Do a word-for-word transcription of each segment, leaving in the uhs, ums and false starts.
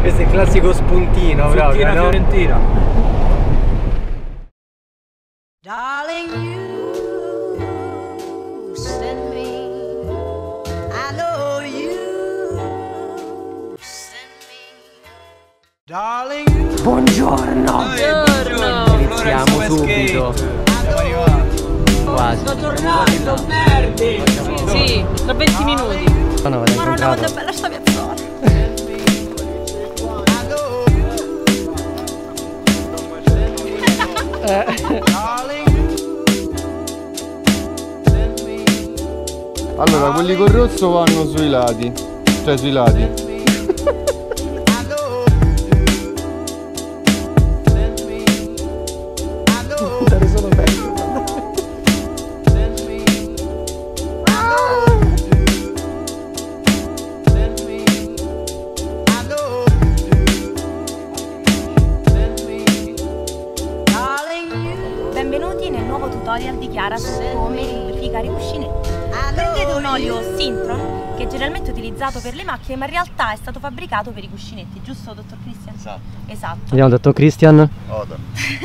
Questo è il classico spuntino, proprio, Spuntina no? fiorentina. Darling, you send me, I know you send me. Darling, you. Buongiorno! Buongiorno. Iniziamo subito. Siamo arrivati. Quasi. Sto tornando, merdi. Sì, tra venti minuti. No, no, l'hai Madonna, quanto è incontrato. bella sta piazzola. Allora, quelli col rosso vanno sui lati, cioè sui lati. Sono bello. Benvenuti nel nuovo tutorial di Chiara su come lubrificare i cuscinetti. Prendete un olio Sintron che è generalmente utilizzato per le macchine, ma in realtà è stato fabbricato per i cuscinetti, giusto dottor Christian? Esatto. Esatto. Andiamo, dottor Christian. Oda.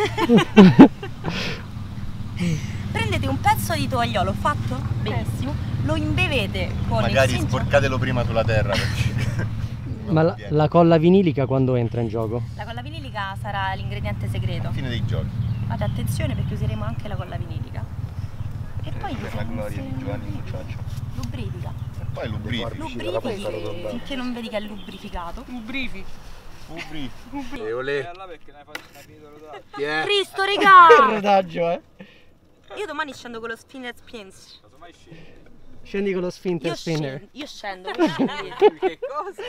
Prendete un pezzo di tovagliolo fatto benissimo, lo imbevete con Magari il Sintron. sporcatelo prima sulla terra perché... Ma la, la colla vinilica quando entra in gioco? La colla vinilica sarà l'ingrediente segreto. Fine dei giochi. Fate attenzione perché useremo anche la colla vinilica. E poi Per la gloria di Giovanni Mucciaccio. lubrifica. E poi lubrifichi. Lubrifichi che non vedi che è lubrificato. Lubrifi. Lubrifichi. E allora perché ne hai fatto una finita rodaggio? Cristo, regà! rodaggio, eh? Io domani scendo con lo spinner spins. Casomai scende. Scendi con lo spinter Io spinner. scendo, io scendo, voi scendete. Che cosa?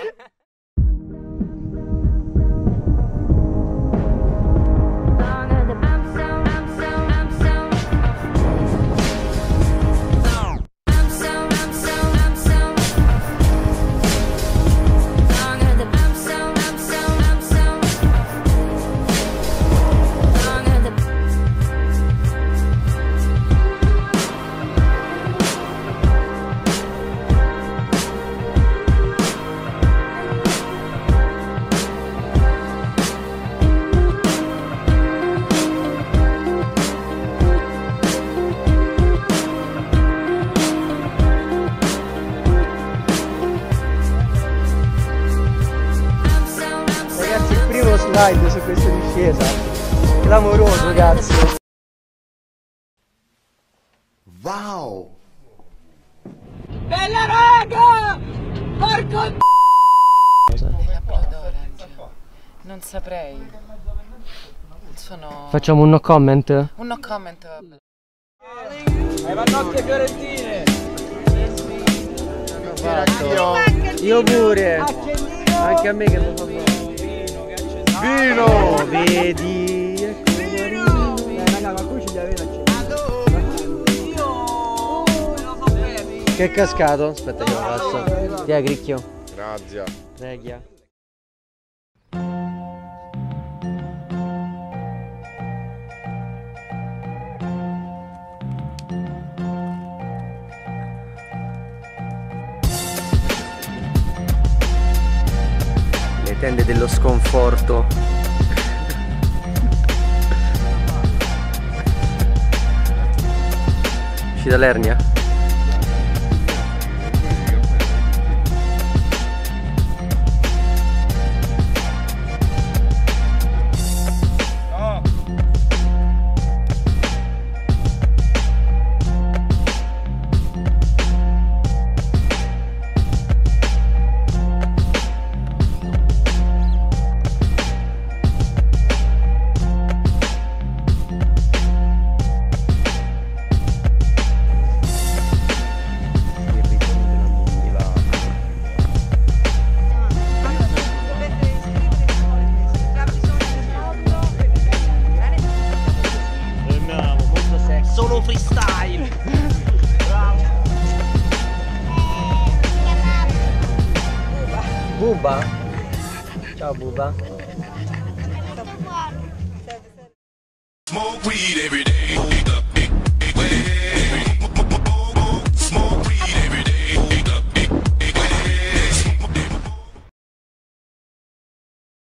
Ragazzi, il primo slide su questa discesa. Clamoroso, cazzo. Wow! Bella raga! Porco Non saprei. Sono Facciamo un no comment? un no comment. Hai pannocchie fiorentine! Fatto. Io pure. Anche a me che mi fa bene. Vino! Oh, vedi? Ecco. Raga, ma qui ci aveva acceso. Che è cascato? Aspetta che lo passo. Ti è gricchio. Grazie. Regia. Le tende dello sconforto. Usci dall'ernia? solo freestyle. Buba? Ciao Buba. Smoke weed every day.